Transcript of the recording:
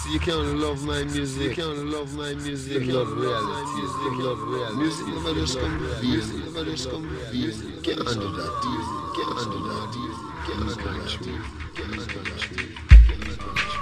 You can't love my music. You can't love my music. You love reality. You love reality. Music never just come with feeling. Never just come with feeling. Can't handle that. Can't handle that. Can't handle that. Can't handle that.